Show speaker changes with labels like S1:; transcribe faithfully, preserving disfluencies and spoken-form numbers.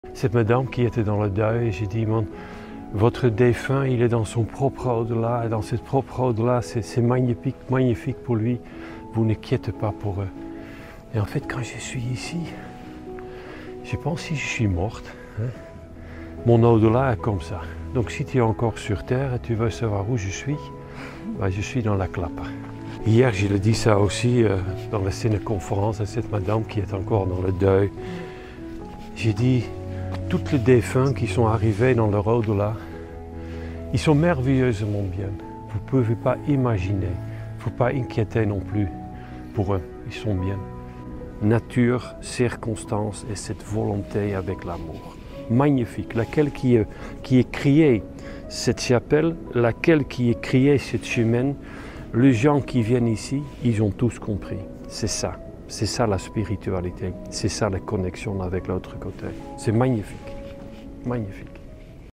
S1: Cette madame qui était dans le deuil, j'ai dit, votre défunt, il est dans son propre au-delà, et dans ce propre au-delà, c'est magnifique, magnifique pour lui. Vous n'inquiétez pas pour eux. Et en fait, quand je suis ici, je pense si je suis morte, hein, mon au-delà est comme ça. Donc si tu es encore sur terre et tu veux savoir où je suis, ben, je suis dans la clappe. Hier, je l'ai dit ça aussi euh, dans la ciné-conférence à cette madame qui est encore dans le deuil. J'ai dit, tous les défunts qui sont arrivés dans leur au-delà, ils sont merveilleusement bien. Vous ne pouvez pas imaginer, il ne faut pas inquiéter non plus pour eux, ils sont bien. Nature, circonstances et cette volonté avec l'amour. Magnifique, laquelle qui est, qui est créée cette chapelle, laquelle qui est créée cette chemin, les gens qui viennent ici, ils ont tous compris. C'est ça, c'est ça la spiritualité, c'est ça la connexion avec l'autre côté. C'est magnifique, magnifique.